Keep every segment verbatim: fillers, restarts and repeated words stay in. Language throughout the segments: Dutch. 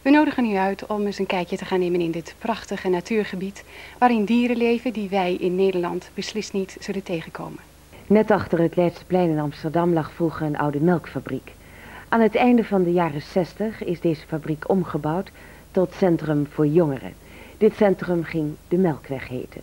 We nodigen u uit om eens een kijkje te gaan nemen in dit prachtige natuurgebied, waarin dieren leven die wij in Nederland beslist niet zullen tegenkomen. Net achter het Leidseplein in Amsterdam lag vroeger een oude melkfabriek. Aan het einde van de jaren zestig is deze fabriek omgebouwd tot centrum voor jongeren. Dit centrum ging de Melkweg heten.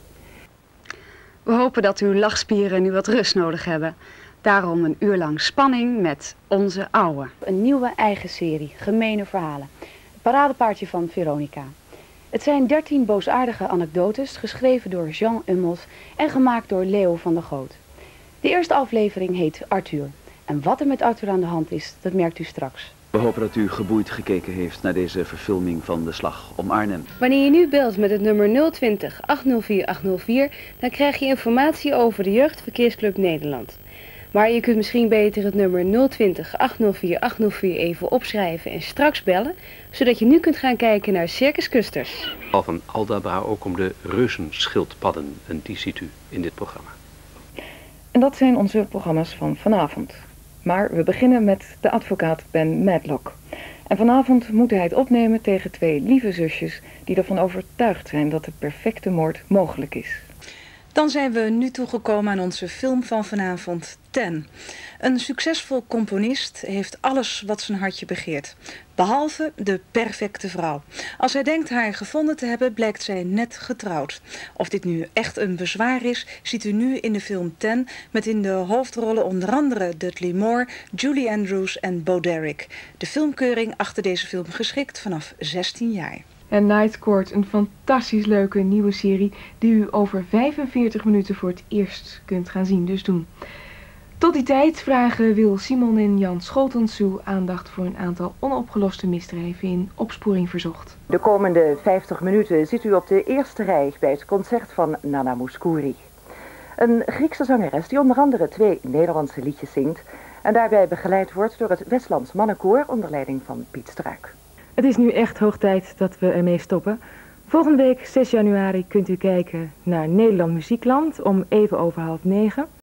We hopen dat uw lachspieren nu wat rust nodig hebben. Daarom een uur lang spanning met Onze Ouwe. Een nieuwe eigen serie, Gemene Verhalen. Het paradepaardje van Veronica. Het zijn dertien boosaardige anekdotes, geschreven door Jean Ummels en gemaakt door Leo van der Goot. De eerste aflevering heet Arthur. En wat er met Arthur aan de hand is, dat merkt u straks. We hopen dat u geboeid gekeken heeft naar deze verfilming van de Slag om Arnhem. Wanneer je nu belt met het nummer nul twintig, achthonderdvier achthonderdvier, dan krijg je informatie over de Jeugdverkeersclub Nederland. Maar je kunt misschien beter het nummer nul twintig, achthonderdvier achthonderdvier even opschrijven en straks bellen, zodat je nu kunt gaan kijken naar Circus Custers. Al van Aldabra ook om de reuzenschildpadden en die ziet u in dit programma. En dat zijn onze programma's van vanavond. Maar we beginnen met de advocaat Ben Madlock. En vanavond moet hij het opnemen tegen twee lieve zusjes die ervan overtuigd zijn dat de perfecte moord mogelijk is. Dan zijn we nu toegekomen aan onze film van vanavond, Ten. Een succesvol componist heeft alles wat zijn hartje begeert. Behalve de perfecte vrouw. Als hij denkt haar gevonden te hebben, blijkt zij net getrouwd. Of dit nu echt een bezwaar is, ziet u nu in de film Ten, met in de hoofdrollen onder andere Dudley Moore, Julie Andrews en Bo Derek. De filmkeuring achter deze film geschikt vanaf zestien jaar. En Night Court, een fantastisch leuke nieuwe serie die u over vijfenveertig minuten voor het eerst kunt gaan zien, dus doen. Tot die tijd vragen Wil Simon en Jan Scholtens uw aandacht voor een aantal onopgeloste misdrijven in Opsporing Verzocht. De komende vijftig minuten zit u op de eerste rij bij het concert van Nana Mouskouri. Een Griekse zangeres die onder andere twee Nederlandse liedjes zingt en daarbij begeleid wordt door het Westlands Mannenkoor onder leiding van Piet Struik. Het is nu echt hoog tijd dat we ermee stoppen. Volgende week, zes januari, kunt u kijken naar Nederland Muziekland om even over half negen.